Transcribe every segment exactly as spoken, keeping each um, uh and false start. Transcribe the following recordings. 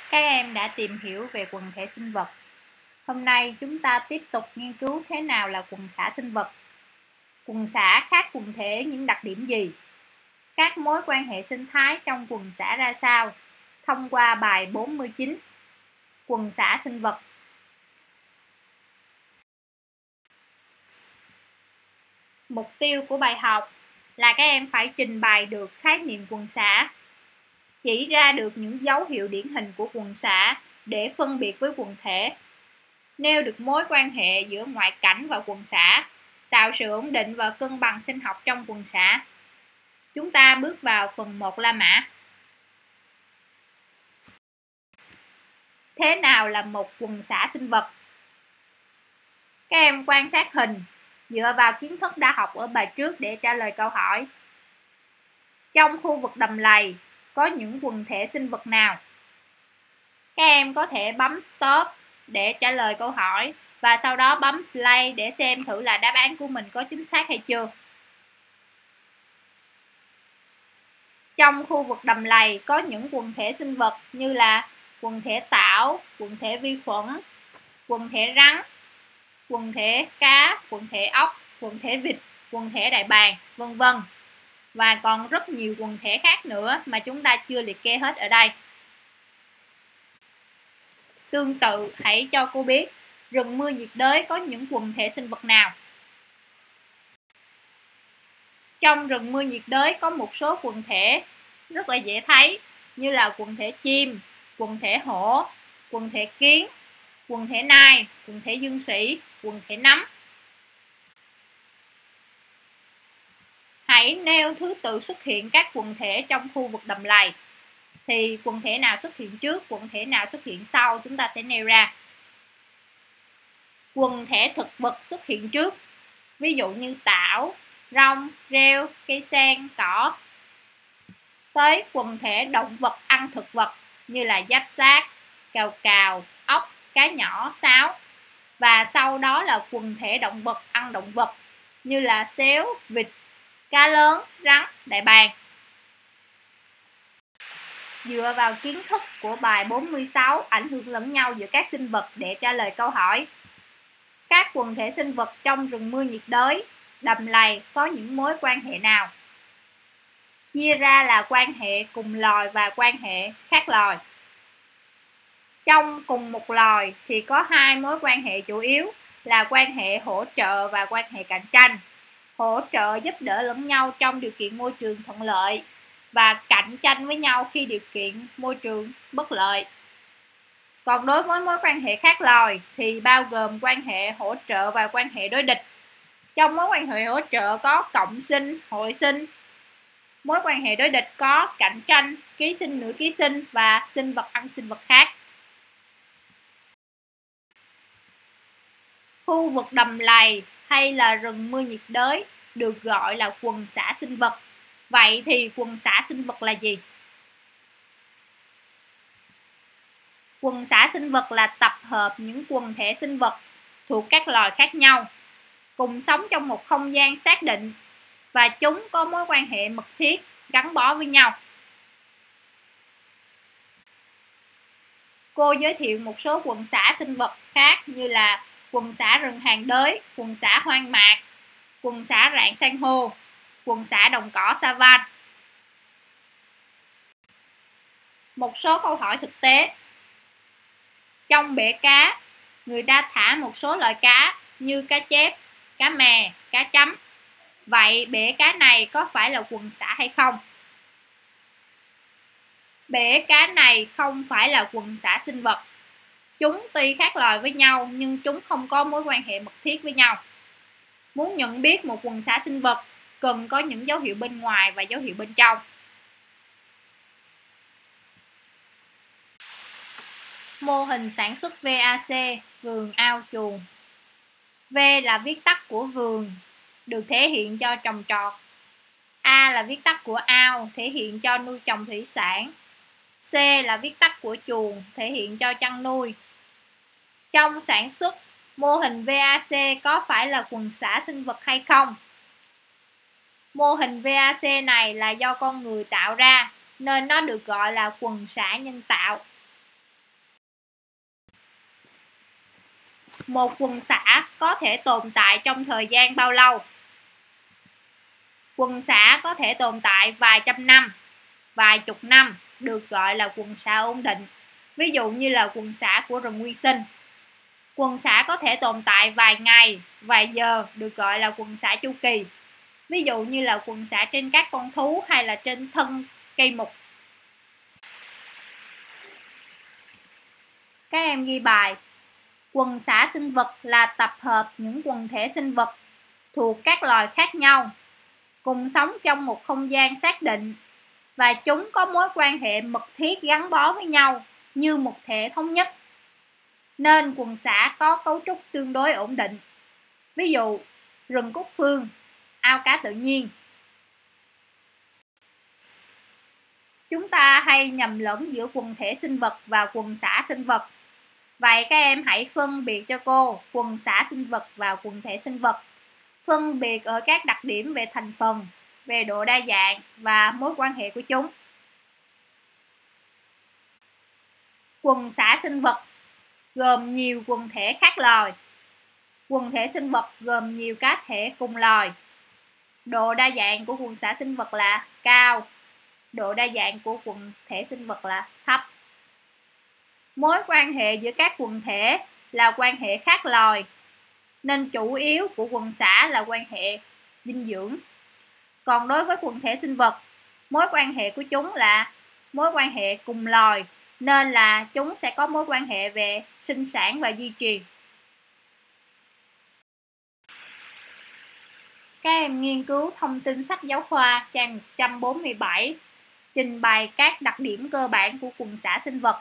Các em đã tìm hiểu về quần thể sinh vật. Hôm nay chúng ta tiếp tục nghiên cứu thế nào là quần xã sinh vật. Quần xã khác quần thể những đặc điểm gì? Các mối quan hệ sinh thái trong quần xã ra sao? Thông qua bài bốn mươi chín. Quần xã sinh vật. Mục tiêu của bài học là các em phải trình bày được khái niệm quần xã, chỉ ra được những dấu hiệu điển hình của quần xã để phân biệt với quần thể, nêu được mối quan hệ giữa ngoại cảnh và quần xã, tạo sự ổn định và cân bằng sinh học trong quần xã. Chúng ta bước vào phần một La Mã. Thế nào là một quần xã sinh vật? Các em quan sát hình, dựa vào kiến thức đã học ở bài trước để trả lời câu hỏi. Trong khu vực đầm lầy, có những quần thể sinh vật nào? Các em có thể bấm Stop để trả lời câu hỏi và sau đó bấm Play để xem thử là đáp án của mình có chính xác hay chưa. Trong khu vực đầm lầy có những quần thể sinh vật như là quần thể tảo, quần thể vi khuẩn, quần thể rắn, quần thể cá, quần thể ốc, quần thể vịt, quần thể đại bàng, vân vân. Và còn rất nhiều quần thể khác nữa mà chúng ta chưa liệt kê hết ở đây. Tương tự, hãy cho cô biết rừng mưa nhiệt đới có những quần thể sinh vật nào? Trong rừng mưa nhiệt đới có một số quần thể rất là dễ thấy như là quần thể chim, quần thể hổ, quần thể kiến, quần thể nai, quần thể dương sỉ, quần thể nấm. Hãy nêu thứ tự xuất hiện các quần thể trong khu vực đầm lầy. Thì quần thể nào xuất hiện trước, quần thể nào xuất hiện sau chúng ta sẽ nêu ra. Quần thể thực vật xuất hiện trước, ví dụ như tảo, rong, rêu, cây sen, cỏ. Tới quần thể động vật ăn thực vật như là giáp xác, cào cào, ốc, cá nhỏ, sáo. Và sau đó là quần thể động vật ăn động vật như là sếu, vịt, cá lớn, rắn, đại bàng. Dựa vào kiến thức của bài bốn mươi sáu ảnh hưởng lẫn nhau giữa các sinh vật để trả lời câu hỏi. Các quần thể sinh vật trong rừng mưa nhiệt đới, đầm lầy có những mối quan hệ nào? Chia ra là quan hệ cùng loài và quan hệ khác loài. Trong cùng một loài thì có hai mối quan hệ chủ yếu là quan hệ hỗ trợ và quan hệ cạnh tranh. Hỗ trợ giúp đỡ lẫn nhau trong điều kiện môi trường thuận lợi và cạnh tranh với nhau khi điều kiện môi trường bất lợi. Còn đối với mối quan hệ khác loài thì bao gồm quan hệ hỗ trợ và quan hệ đối địch. Trong mối quan hệ hỗ trợ có cộng sinh, hội sinh. Mối quan hệ đối địch có cạnh tranh, ký sinh nửa ký sinh và sinh vật ăn sinh vật khác. Khu vực đầm lầy hay là rừng mưa nhiệt đới được gọi là quần xã sinh vật. Vậy thì quần xã sinh vật là gì? Quần xã sinh vật là tập hợp những quần thể sinh vật thuộc các loài khác nhau, cùng sống trong một không gian xác định và chúng có mối quan hệ mật thiết gắn bó với nhau. Cô giới thiệu một số quần xã sinh vật khác như là quần xã rừng hàng đới, quần xã hoang mạc, quần xã rạn san hô, quần xã đồng cỏ savan. Một số câu hỏi thực tế. Trong bể cá, người ta thả một số loại cá như cá chép, cá mè, cá chấm. Vậy bể cá này có phải là quần xã hay không? Bể cá này không phải là quần xã sinh vật. Chúng tuy khác loài với nhau nhưng chúng không có mối quan hệ mật thiết với nhau. Muốn nhận biết một quần xã sinh vật, cần có những dấu hiệu bên ngoài và dấu hiệu bên trong. Mô hình sản xuất vê a xê, vườn, ao, chuồng. V là viết tắt của vườn, được thể hiện cho trồng trọt. A là viết tắt của ao, thể hiện cho nuôi trồng thủy sản. C là viết tắt của chuồng, thể hiện cho chăn nuôi. Trong sản xuất, mô hình vê a xê có phải là quần xã sinh vật hay không? Mô hình vê a xê này là do con người tạo ra, nên nó được gọi là quần xã nhân tạo. Một quần xã có thể tồn tại trong thời gian bao lâu? Quần xã có thể tồn tại vài trăm năm, vài chục năm, được gọi là quần xã ổn định. Ví dụ như là quần xã của rừng nguyên sinh. Quần xã có thể tồn tại vài ngày, vài giờ, được gọi là quần xã chu kỳ. Ví dụ như là quần xã trên các con thú hay là trên thân cây mục. Các em ghi bài. Quần xã sinh vật là tập hợp những quần thể sinh vật thuộc các loài khác nhau, cùng sống trong một không gian xác định, và chúng có mối quan hệ mật thiết gắn bó với nhau như một thể thống nhất, nên quần xã có cấu trúc tương đối ổn định. Ví dụ, rừng cúc phương, ao cá tự nhiên. Chúng ta hay nhầm lẫn giữa quần thể sinh vật và quần xã sinh vật. Vậy các em hãy phân biệt cho cô quần xã sinh vật và quần thể sinh vật, phân biệt ở các đặc điểm về thành phần, về độ đa dạng và mối quan hệ của chúng. Quần xã sinh vật gồm nhiều quần thể khác loài. Quần thể sinh vật gồm nhiều cá thể cùng loài. Độ đa dạng của quần xã sinh vật là cao, độ đa dạng của quần thể sinh vật là thấp. Mối quan hệ giữa các quần thể là quan hệ khác loài, nên chủ yếu của quần xã là quan hệ dinh dưỡng. Còn đối với quần thể sinh vật, mối quan hệ của chúng là mối quan hệ cùng loài, nên là chúng sẽ có mối quan hệ về sinh sản và di truyền. Các em nghiên cứu thông tin sách giáo khoa trang một trăm bốn mươi bảy, trình bày các đặc điểm cơ bản của quần xã sinh vật.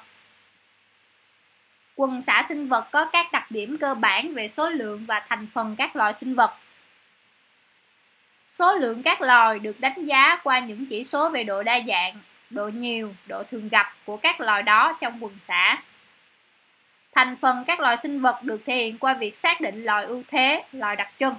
Quần xã sinh vật có các đặc điểm cơ bản về số lượng và thành phần các loài sinh vật. Số lượng các loài được đánh giá qua những chỉ số về độ đa dạng, độ nhiều, độ thường gặp của các loài đó trong quần xã. Thành phần các loài sinh vật được thể hiện qua việc xác định loài ưu thế, loài đặc trưng.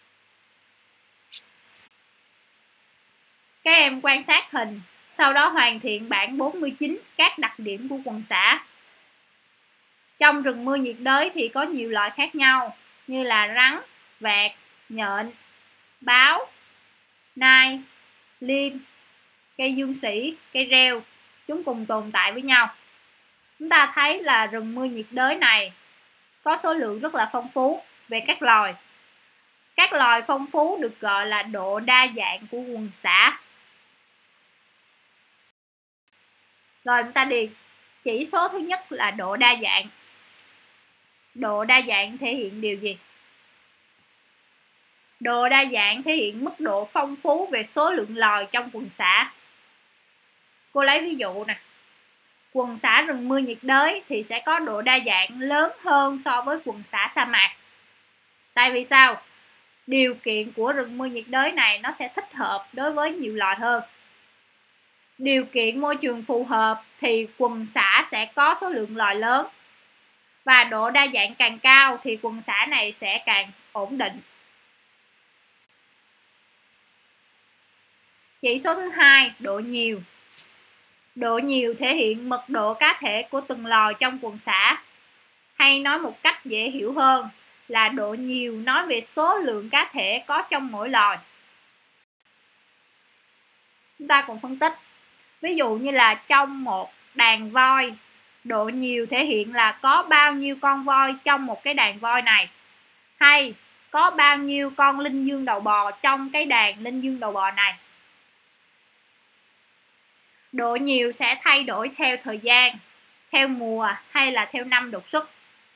Các em quan sát hình, sau đó hoàn thiện bảng bốn mươi chín các đặc điểm của quần xã. Trong rừng mưa nhiệt đới thì có nhiều loại khác nhau như là rắn, vẹt, nhện, báo, nai, liêm, cây dương sỉ, cây reo. Chúng cùng tồn tại với nhau. Chúng ta thấy là rừng mưa nhiệt đới này có số lượng rất là phong phú về các loài. Các loài phong phú được gọi là độ đa dạng của quần xã. Rồi chúng ta đi. Chỉ số thứ nhất là độ đa dạng. Độ đa dạng thể hiện điều gì? Độ đa dạng thể hiện mức độ phong phú về số lượng loài trong quần xã. Cô lấy ví dụ nè. Quần xã rừng mưa nhiệt đới thì sẽ có độ đa dạng lớn hơn so với quần xã sa mạc. Tại vì sao? Điều kiện của rừng mưa nhiệt đới này nó sẽ thích hợp đối với nhiều loài hơn. Điều kiện môi trường phù hợp thì quần xã sẽ có số lượng loài lớn. Và độ đa dạng càng cao thì quần xã này sẽ càng ổn định. Chỉ số thứ hai, độ nhiều. Độ nhiều thể hiện mật độ cá thể của từng loài trong quần xã. Hay nói một cách dễ hiểu hơn là độ nhiều nói về số lượng cá thể có trong mỗi loài. Chúng ta cùng phân tích. Ví dụ như là trong một đàn voi, độ nhiều thể hiện là có bao nhiêu con voi trong một cái đàn voi này. Hay có bao nhiêu con linh dương đầu bò trong cái đàn linh dương đầu bò này. Độ nhiều sẽ thay đổi theo thời gian, theo mùa hay là theo năm đột xuất.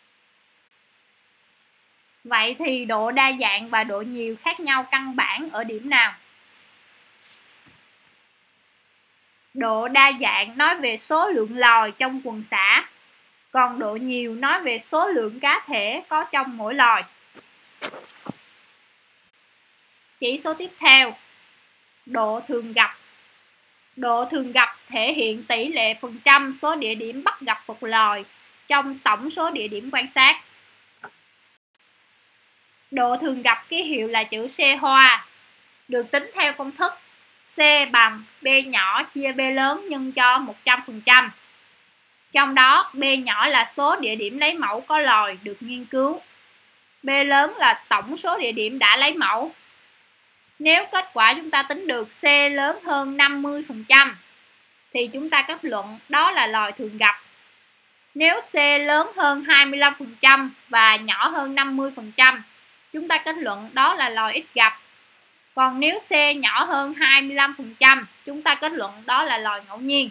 Vậy thì độ đa dạng và độ nhiều khác nhau căn bản ở điểm nào? Độ đa dạng nói về số lượng loài trong quần xã, còn độ nhiều nói về số lượng cá thể có trong mỗi loài. Chỉ số tiếp theo, độ thường gặp. Độ thường gặp thể hiện tỷ lệ phần trăm số địa điểm bắt gặp một loài trong tổng số địa điểm quan sát. Độ thường gặp ký hiệu là chữ C hoa, được tính theo công thức C bằng B nhỏ chia B lớn nhân cho một trăm phần trăm. Trong đó B nhỏ là số địa điểm lấy mẫu có lòi được nghiên cứu. B lớn là tổng số địa điểm đã lấy mẫu. Nếu kết quả chúng ta tính được C lớn hơn năm mươi phần trăm thì chúng ta kết luận đó là lòi thường gặp. Nếu C lớn hơn hai mươi lăm phần trăm và nhỏ hơn năm mươi phần trăm, chúng ta kết luận đó là lòi ít gặp. Còn nếu C nhỏ hơn hai mươi lăm phần trăm, chúng ta kết luận đó là lòi ngẫu nhiên.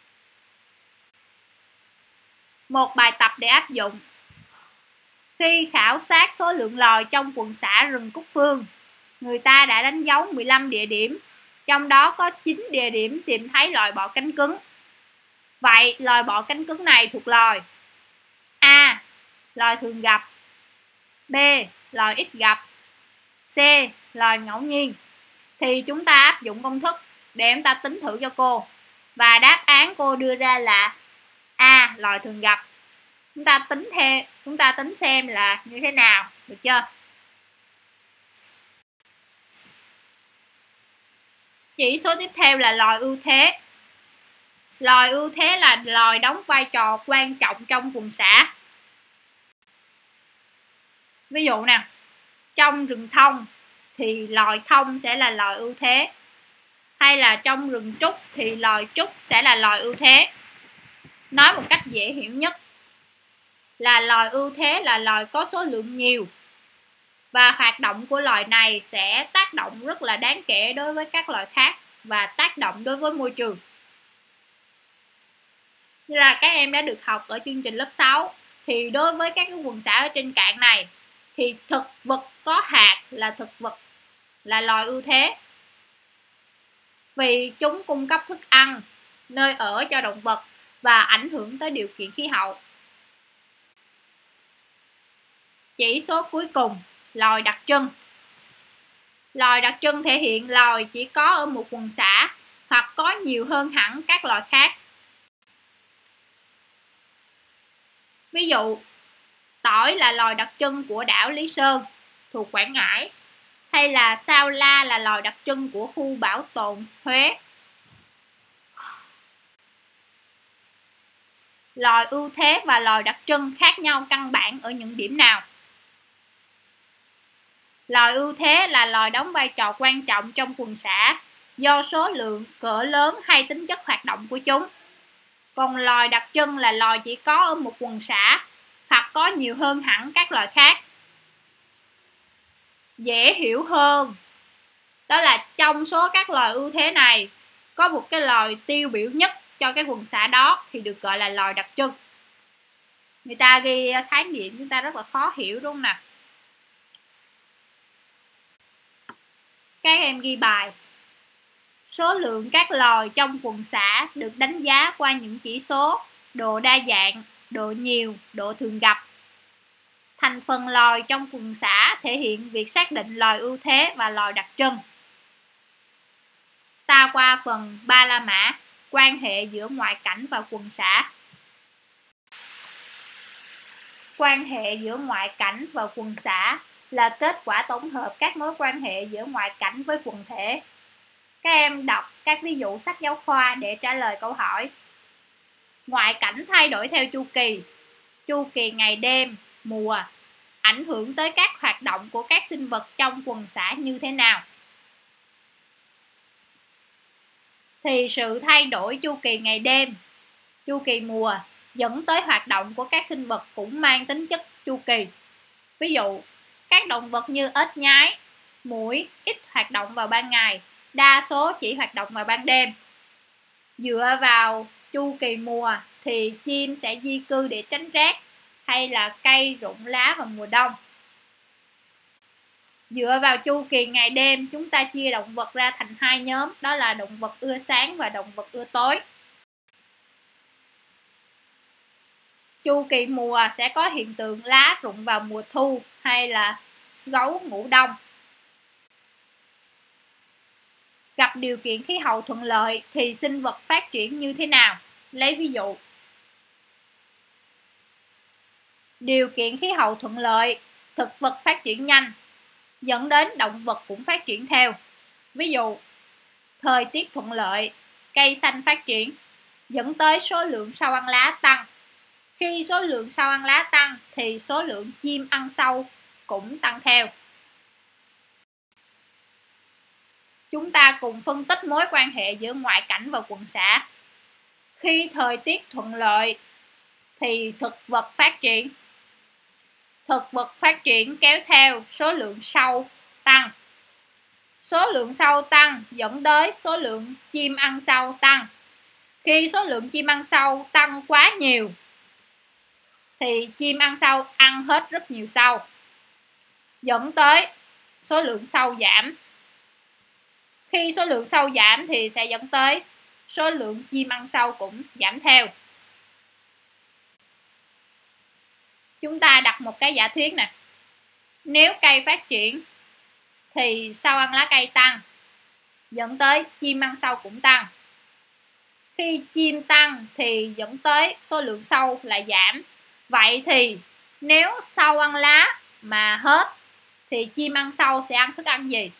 Một bài tập để áp dụng. Khi khảo sát số lượng lòi trong quần xã rừng Cúc Phương, người ta đã đánh dấu mười lăm địa điểm, trong đó có chín địa điểm tìm thấy lòi bọ cánh cứng. Vậy lòi bọ cánh cứng này thuộc lòi A. Lòi thường gặp, B. Lòi ít gặp, C. Lòi ngẫu nhiên. Thì chúng ta áp dụng công thức để chúng ta tính thử cho cô. Và đáp án cô đưa ra là A. Lòi thường gặp. Chúng ta tính theo, chúng ta tính xem là như thế nào, được chưa? Chỉ số tiếp theo là lòi ưu thế. Lòi ưu thế là lòi đóng vai trò quan trọng trong quần xã. Ví dụ nè, trong rừng thông thì lòi thông sẽ là lòi ưu thế. Hay là trong rừng trúc thì lòi trúc sẽ là lòi ưu thế. Nói một cách dễ hiểu nhất là lòi ưu thế là lòi có số lượng nhiều. Và hoạt động của loài này sẽ tác động rất là đáng kể đối với các loài khác và tác động đối với môi trường. Như là các em đã được học ở chương trình lớp sáu, thì đối với các cái quần xã ở trên cạn này thì thực vật có hạt là thực vật là loài ưu thế. Vì chúng cung cấp thức ăn, nơi ở cho động vật và ảnh hưởng tới điều kiện khí hậu. Chỉ số cuối cùng, lòi đặc trưng. Lòi đặc trưng thể hiện lòi chỉ có ở một quần xã hoặc có nhiều hơn hẳn các loài khác. Ví dụ, tỏi là lòi đặc trưng của đảo Lý Sơn thuộc Quảng Ngãi, hay là sao la là lòi đặc trưng của khu bảo tồn Huế. Lòi ưu thế và lòi đặc trưng khác nhau căn bản ở những điểm nào? Lòi ưu thế là lòi đóng vai trò quan trọng trong quần xã do số lượng, cỡ lớn hay tính chất hoạt động của chúng. Còn lòi đặc trưng là lòi chỉ có ở một quần xã hoặc có nhiều hơn hẳn các loài khác. Dễ hiểu hơn, đó là trong số các loài ưu thế này, có một cái loài tiêu biểu nhất cho cái quần xã đó thì được gọi là lòi đặc trưng. Người ta ghi khái niệm chúng ta rất là khó hiểu đúng không nào? Các em ghi bài. Số lượng các loài trong quần xã được đánh giá qua những chỉ số độ đa dạng, độ nhiều, độ thường gặp. Thành phần loài trong quần xã thể hiện việc xác định loài ưu thế và loài đặc trưng. Ta qua phần ba la mã, quan hệ giữa ngoại cảnh và quần xã. Quan hệ giữa ngoại cảnh và quần xã là kết quả tổng hợp các mối quan hệ giữa ngoại cảnh với quần thể. Các em đọc các ví dụ sách giáo khoa để trả lời câu hỏi. Ngoại cảnh thay đổi theo chu kỳ, chu kỳ ngày đêm, mùa, ảnh hưởng tới các hoạt động của các sinh vật trong quần xã như thế nào? Thì sự thay đổi chu kỳ ngày đêm, chu kỳ mùa dẫn tới hoạt động của các sinh vật cũng mang tính chất chu kỳ. Ví dụ, các động vật như ếch nhái, muỗi ít hoạt động vào ban ngày, đa số chỉ hoạt động vào ban đêm. Dựa vào chu kỳ mùa thì chim sẽ di cư để tránh rét, hay là cây rụng lá vào mùa đông. Dựa vào chu kỳ ngày đêm, chúng ta chia động vật ra thành hai nhóm, đó là động vật ưa sáng và động vật ưa tối. Chu kỳ mùa sẽ có hiện tượng lá rụng vào mùa thu hay là gấu ngủ đông. Gặp điều kiện khí hậu thuận lợi thì sinh vật phát triển như thế nào? Lấy ví dụ. Điều kiện khí hậu thuận lợi, thực vật phát triển nhanh, dẫn đến động vật cũng phát triển theo. Ví dụ, thời tiết thuận lợi, cây xanh phát triển. dẫn tới số lượng sâu ăn lá tăng. Khi số lượng sâu ăn lá tăng thì số lượng chim ăn sâu cũng tăng theo. Chúng ta cùng phân tích mối quan hệ giữa ngoại cảnh và quần xã. Khi thời tiết thuận lợi thì thực vật phát triển. Thực vật phát triển kéo theo số lượng sâu tăng. Số lượng sâu tăng dẫn tới số lượng chim ăn sâu tăng. Khi số lượng chim ăn sâu tăng quá nhiều thì chim ăn sâu ăn hết rất nhiều sâu, dẫn tới số lượng sâu giảm. Khi số lượng sâu giảm thì sẽ dẫn tới số lượng chim ăn sâu cũng giảm theo. Chúng ta đặt một cái giả thuyết nè. Nếu cây phát triển thì sâu ăn lá cây tăng, dẫn tới chim ăn sâu cũng tăng. Khi chim tăng thì dẫn tới số lượng sâu lại giảm. Vậy thì nếu sâu ăn lá mà hết thì chim ăn sâu sẽ ăn thức ăn gì?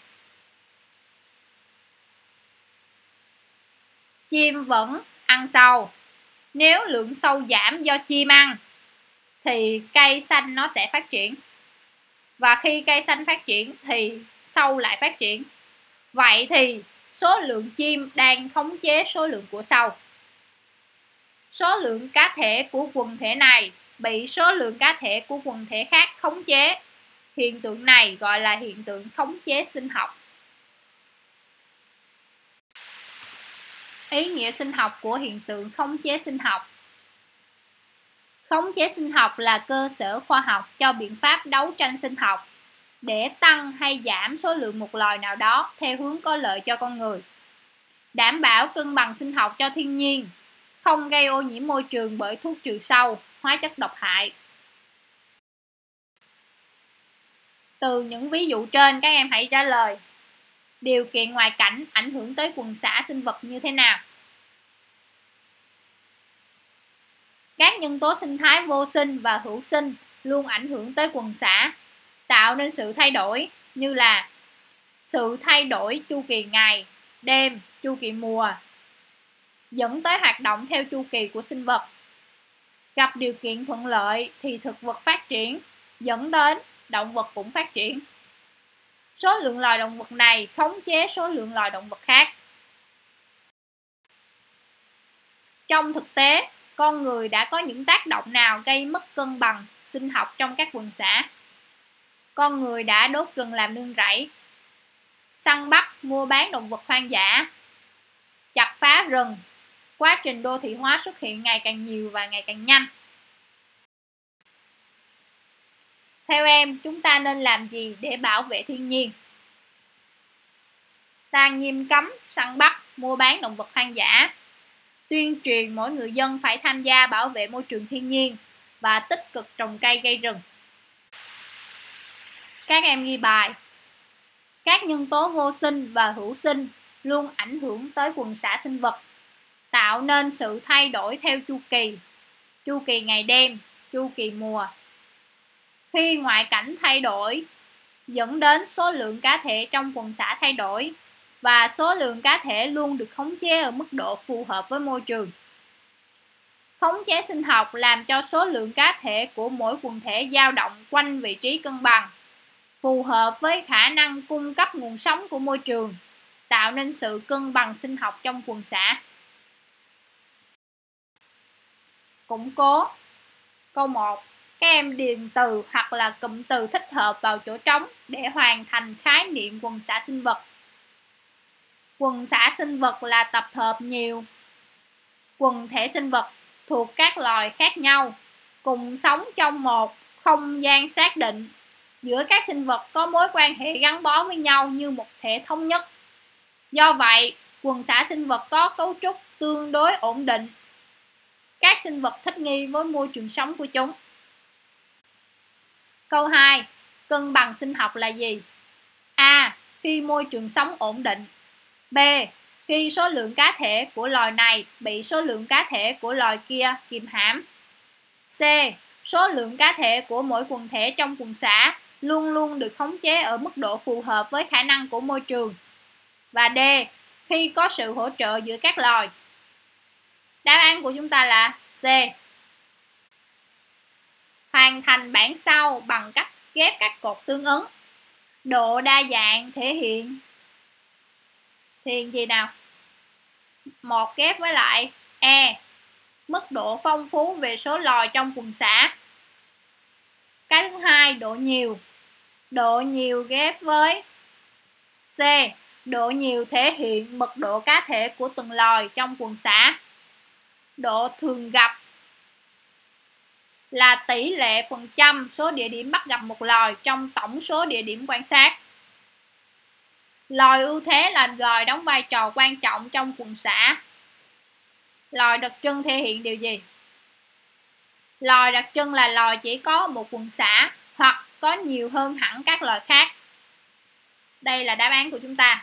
Chim vẫn ăn sâu. Nếu lượng sâu giảm do chim ăn thì cây xanh nó sẽ phát triển. Và khi cây xanh phát triển thì sâu lại phát triển. Vậy thì số lượng chim đang khống chế số lượng của sâu. Số lượng cá thể của quần thể này bị số lượng cá thể của quần thể khác khống chế. Hiện tượng này gọi là hiện tượng khống chế sinh học. Ý nghĩa sinh học của hiện tượng khống chế sinh học. Khống chế sinh học là cơ sở khoa học cho biện pháp đấu tranh sinh học để tăng hay giảm số lượng một loài nào đó theo hướng có lợi cho con người. Đảm bảo cân bằng sinh học cho thiên nhiên, không gây ô nhiễm môi trường bởi thuốc trừ sâu, hóa chất độc hại. Từ những ví dụ trên, các em hãy trả lời điều kiện ngoại cảnh ảnh hưởng tới quần xã sinh vật như thế nào? Các nhân tố sinh thái vô sinh và hữu sinh luôn ảnh hưởng tới quần xã, tạo nên sự thay đổi như là sự thay đổi chu kỳ ngày, đêm, chu kỳ mùa, dẫn tới hoạt động theo chu kỳ của sinh vật. Gặp điều kiện thuận lợi thì thực vật phát triển, dẫn đến động vật cũng phát triển. Số lượng loài động vật này khống chế số lượng loài động vật khác. Trong thực tế, con người đã có những tác động nào gây mất cân bằng sinh học trong các quần xã? Con người đã đốt rừng làm nương rẫy, săn bắt, mua bán động vật hoang dã, chặt phá rừng. Quá trình đô thị hóa xuất hiện ngày càng nhiều và ngày càng nhanh. Theo em, chúng ta nên làm gì để bảo vệ thiên nhiên? Ta nghiêm cấm săn bắt, mua bán động vật hoang dã. Tuyên truyền mỗi người dân phải tham gia bảo vệ môi trường thiên nhiên và tích cực trồng cây gây rừng. Các em ghi bài. Các nhân tố vô sinh và hữu sinh luôn ảnh hưởng tới quần xã sinh vật, tạo nên sự thay đổi theo chu kỳ, chu kỳ ngày đêm, chu kỳ mùa. Khi ngoại cảnh thay đổi, dẫn đến số lượng cá thể trong quần xã thay đổi, và số lượng cá thể luôn được khống chế ở mức độ phù hợp với môi trường. Khống chế sinh học làm cho số lượng cá thể của mỗi quần thể dao động quanh vị trí cân bằng, phù hợp với khả năng cung cấp nguồn sống của môi trường, tạo nên sự cân bằng sinh học trong quần xã. Củng cố. Câu một. Các em điền từ hoặc là cụm từ thích hợp vào chỗ trống để hoàn thành khái niệm quần xã sinh vật. Quần xã sinh vật là tập hợp nhiều quần thể sinh vật thuộc các loài khác nhau, cùng sống trong một không gian xác định. Giữa các sinh vật có mối quan hệ gắn bó với nhau như một thể thống nhất. Do vậy, quần xã sinh vật có cấu trúc tương đối ổn định. Các sinh vật thích nghi với môi trường sống của chúng. Câu hai. Cân bằng sinh học là gì? A. Khi môi trường sống ổn định. B. Khi số lượng cá thể của loài này bị số lượng cá thể của loài kia kìm hãm. C. Số lượng cá thể của mỗi quần thể trong quần xã luôn luôn được khống chế ở mức độ phù hợp với khả năng của môi trường. Và D. Khi có sự hỗ trợ giữa các loài. Đáp án của chúng ta là C. Hoàn thành bảng sau bằng cách ghép các cột tương ứng. Độ đa dạng thể hiện thì hiện gì nào? Một ghép với lại E, mức độ phong phú về số loài trong quần xã. Cái thứ hai, độ nhiều. Độ nhiều ghép với C, độ nhiều thể hiện mật độ cá thể của từng loài trong quần xã. Độ thường gặp là tỷ lệ phần trăm số địa điểm bắt gặp một loài trong tổng số địa điểm quan sát. Loài ưu thế là loài đóng vai trò quan trọng trong quần xã. Loài đặc trưng thể hiện điều gì? Loài đặc trưng là loài chỉ có một quần xã hoặc có nhiều hơn hẳn các loài khác. Đây là đáp án của chúng ta.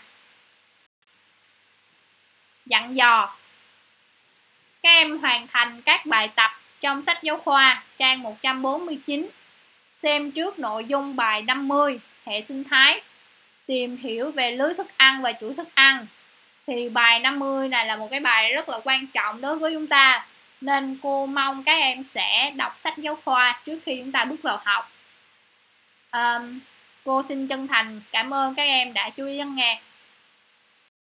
Dặn dò. Các em hoàn thành các bài tập trong sách giáo khoa trang một trăm bốn mươi chín. Xem trước nội dung bài năm mươi, hệ sinh thái. Tìm hiểu về lưới thức ăn và chuỗi thức ăn. Thì bài năm mươi này là một cái bài rất là quan trọng đối với chúng ta. Nên cô mong các em sẽ đọc sách giáo khoa trước khi chúng ta bước vào học. À, cô xin chân thành cảm ơn các em đã chú ý lắng nghe.